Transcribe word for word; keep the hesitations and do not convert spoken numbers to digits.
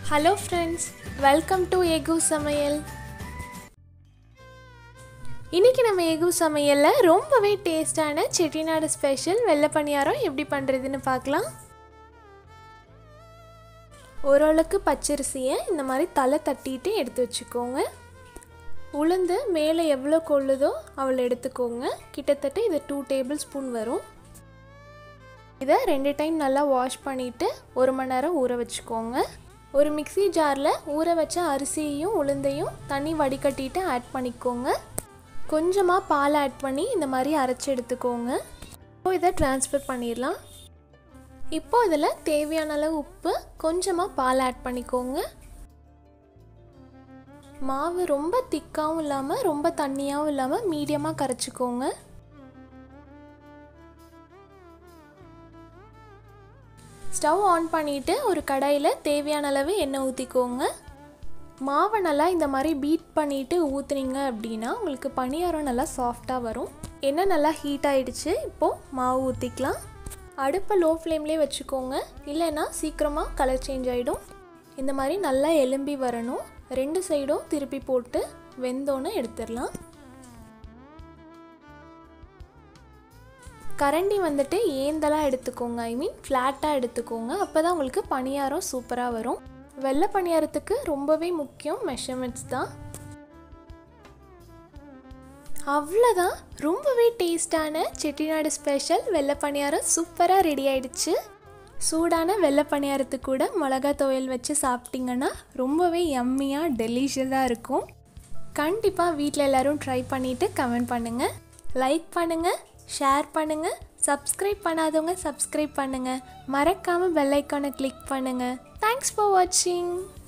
Hello friends, welcome to Egu சமையல். இன்னைக்கு நம்ம Egu சமையல்ல ரொம்பவே டேஸ்டான செட்டிநாடு ஸ்பெஷல் வெள்ளை பணியாரம் எப்படி பண்றதுன்னு பார்க்கலாம். ஓரளவுக்கு பச்சரிசியை இந்த மாதிரி தலை தட்டிட்டு எடுத்து வச்சுக்கோங்க. உளுந்து மேலே எவ்வளோ கொள்ளுதோ அவ்வளோ எடுத்துக்கோங்க. கிட்டத்தட்ட இது டூ டேபிள் ஸ்பூன் வரும். இதை ரெண்டு டைம் நல்லா வாஷ் பண்ணிவிட்டு ஒரு மணி நேரம் ஊற வச்சுக்கோங்க. ஒரு மிக்ஸி ஜாரில் ஊற வச்ச அரிசியையும் உளுந்தையும் தண்ணி வடிகட்டிட்டு ஆட் பண்ணிக்கோங்க. கொஞ்சமாக பால் ஆட் பண்ணி இந்த மாதிரி அரைச்சி எடுத்துக்கோங்க. இப்போ இதை ட்ரான்ஸ்ஃபர் பண்ணிடலாம். இப்போது இதில் தேவையான அளவு உப்பு, கொஞ்சமாக பால் ஆட் பண்ணிக்கோங்க. மாவு ரொம்ப திக்காகவும் இல்லாமல் ரொம்ப தண்ணியாகவும் இல்லாமல் மீடியமாக கரைச்சிக்கோங்க. ஸ்டவ் ஆன் பண்ணிவிட்டு ஒரு கடாயில் தேவையான அளவு எண்ணெய் ஊற்றிக்கோங்க. மாவை நல்லா இந்த மாதிரி பீட் பண்ணிவிட்டு ஊற்றுனீங்க அப்படின்னா உங்களுக்கு பணியாரம் நல்லா சாஃப்டாக வரும். எண்ணெய் நல்லா ஹீட் ஆகிடுச்சு. இப்போது மாவு ஊற்றிக்கலாம். அடுப்பை லோ ஃப்ளேம்லேயே வச்சுக்கோங்க, இல்லைன்னா சீக்கிரமாக கலர் சேஞ்ச் ஆகிடும். இந்த மாதிரி நல்லா எலும்பி வரணும். ரெண்டு சைடும் திருப்பி போட்டு வெந்தோன்னு எடுத்துடலாம். கரண்டி வந்துட்டு ஏந்தலாக எடுத்துக்கோங்க, ஐ மீன் ஃப்ளாட்டாக எடுத்துக்கோங்க. அப்போ தான் உங்களுக்கு பணியாரம் சூப்பராக வரும். வெள்ளை பணியாரத்துக்கு ரொம்பவே முக்கியம் மெஷர்மெண்ட்ஸ் தான். அவ்வளோதான், ரொம்பவே டேஸ்டான செட்டிநாடு ஸ்பெஷல் வெள்ளை பணியாரம் சூப்பராக ரெடி ஆகிடுச்சு. சூடான வெள்ளை பணியாரத்துக்கு கூட மிளகா துவையல் வச்சு சாப்பிட்டிங்கன்னா ரொம்பவே யம்மியாக டெலிஷியஸாக இருக்கும். கண்டிப்பாக வீட்டில் எல்லோரும் ட்ரை பண்ணிவிட்டு கமெண்ட் பண்ணுங்கள், லைக் பண்ணுங்கள், ஷேர் பண்ணுங்கள். சப்ஸ்கிரைப் பண்ணாதவங்க சப்ஸ்கிரைப் பண்ணுங்கள். மறக்காமல் பெல் ஐக்கானை கிளிக் பண்ணுங்கள். தேங்க்ஸ் ஃபார் வாட்சிங்.